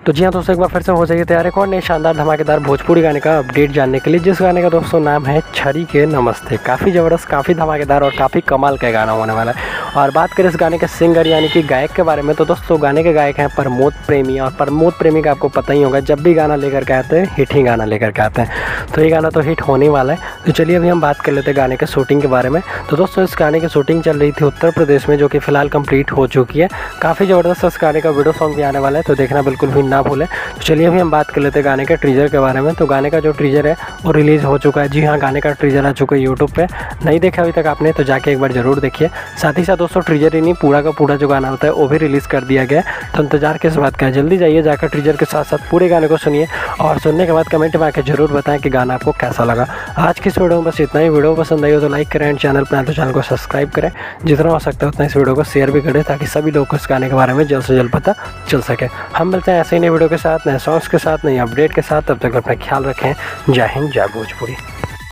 तो जी हाँ दोस्तों, एक बार फिर से हो जाइए तैयार एक और नए शानदार धमाकेदार भोजपुरी गाने का अपडेट जानने के लिए, जिस गाने का दोस्तों नाम है छड़ी के नमस्ते। काफ़ी ज़बरदस्त, काफ़ी धमाकेदार और काफ़ी कमाल का गाना होने वाला है। और बात करें इस गाने के सिंगर यानी कि गायक के बारे में, तो दोस्तों गाने के गायक हैं प्रमोद प्रेमी। और प्रमोद प्रेमी का आपको पता ही होगा, जब भी गाना लेकर के आते हैं हिट ही गाना लेकर के आते हैं। तो ये गाना तो हिट होने वाला है। तो चलिए अभी हम बात कर लेते हैं गाने के शूटिंग के बारे में। तो दोस्तों इस गाने की शूटिंग चल रही थी उत्तर प्रदेश में, जो कि फिलहाल कंप्लीट हो चुकी है। काफ़ी ज़बरदस्त इस गाने का वीडियो सॉन्ग भी आने वाला है, तो देखना बिल्कुल भी ना भूलें। तो चलिए अभी हम बात कर लेते हैं गाने के ट्रीजर के बारे में। तो गाने का जो ट्रीजर है वो रिलीज़ हो चुका है। जी हाँ, गाने का ट्रीजर आ चुका है यूट्यूब पे। नहीं देखा अभी तक आपने तो जाके एक बार ज़रूर देखिए। साथ ही साथ दोस्तों ट्रीजर ही नहीं, पूरा का पूरा जो गाना होता है वो भी रिलीज़ कर दिया गया है। तो इंतजार किस बात का है, जल्दी जाइए जाकर ट्रीजर के साथ साथ पूरे गाने को सुनिए और सुनने के बाद कमेंट में आकर जरूर बताएं कि गाना आपको कैसा लगा। आज की इस वीडियो में बस इतना ही। वीडियो पसंद आई हो तो लाइक करें एंड चैनल पर आए तो चैनल को सब्सक्राइब करें। जितना हो सकता है उतना इस वीडियो को शेयर भी करें, ताकि सभी लोग को इस गाने के बारे में जल्द से जल्द पता चल सके। हम मिलते हैं ऐसे ही नए वीडियो के साथ, नए सॉन्ग्स के साथ, नई अपडेट के साथ। तब तक अपना ख्याल रखें। जय हिंद, जय भोजपुरी।